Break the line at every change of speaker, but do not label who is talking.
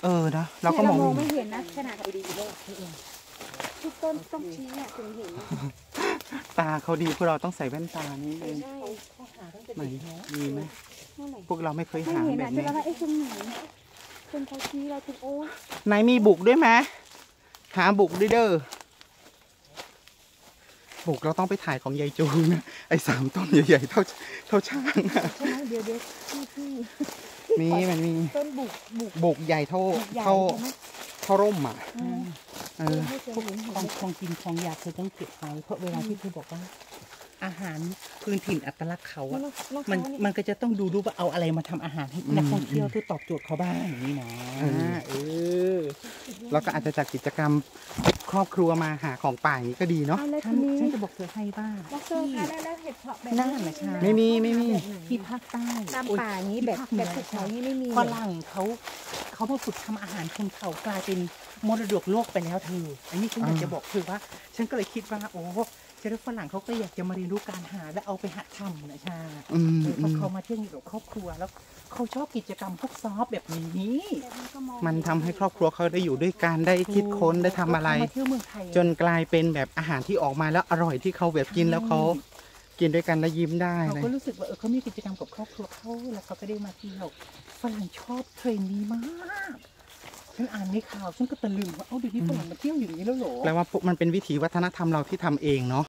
นะเราก็มอง
ไม่เห็นนะขนาดดีๆเลยทุกต้นต้องชี้อ่ะถึงเห็น
ตาเขาดีพวกเราต้องใส่แว่นตานี่เองไหนมีไหมพวกเราไม่เคยหาแบบนี้
ไอ้ตรงไหนเป็นเขาชี้เราถึงโอ้
ไหนมีบุกด้วยไหมหาบุกด้วยเด้อบุกเราต้องไปถ่ายของยายจูนะไอ้3 ต้นใหญ่ๆเท่าช่างอะ
ใช่ไหมเดี๋ยวพี่
มันมี
ต้น
บุกใหญ่เท่าร่มอ่ะ
ของกินของอยากเธอต้องเก็บไว้เพราะเวลาที่เธอบอกว่าอาหารพื้นถิ่นอัตลักษณ์เขาอะมันก็จะต้องดูว่าเอาอะไรมาทำอาหารให้นักท่องเที่ยวที่ตอบโจทย์เขาบ้างอย่างนี้นะ
แล้วก็อาจจะจัดกิจกรรมครอบครัวมาหาของป่าอย่างนี้ก็ดีเนาะ
ฉันจะบอกเธอให้บ้าง
ที่แล้วเห็ดเพาะแบบ
น่าหนะใช่
ไม่มี
ที่ภาคใต้
ตามป่านี้แบบภูเขานี่ไม่มี
ฝรั่งเขามาฝึกทำอาหารชนเผ่ากลายเป็นมรดกโลกไปแล้วเธออันนี้ฉันอยากจะบอกเธอว่าฉันก็เลยคิดว่าโอ้เจ้าฝรั่งเขาก็อยากจะมาเรียนรู้การหาและเอาไปหัดทำนะชาเพราะเขามาเที่ยวกับครอบครัวแล้วเขาชอบกิจกรรมพวกซอฟแบบนี้
มันทำให้ครอบครัวเขาได้อยู่ด้วยกันได้คิดค้นได้ทำอะไรจนกลายเป็นแบบอาหารที่ออกมาแล้วอร่อยที่เขาแบบกินแล้วเขากินด้วยกันแล้วยิ้มได้
เขาก็รู้สึกว่าเขามีกิจกรรมกับครอบครัวเขาแล้วเขาก็ได้มาเที่ยวฝรั่งชอบเทรนนี้มากฉันอ่านในข่าวฉันก็ตะลึงว่าเดี๋ยวนี้ฝรั่งมาเที่ยวอย่างนี้แล้วเหรอ
แปลว่ามันเป็นวิถีวัฒนธรรมเราที่ทำเองเนาะ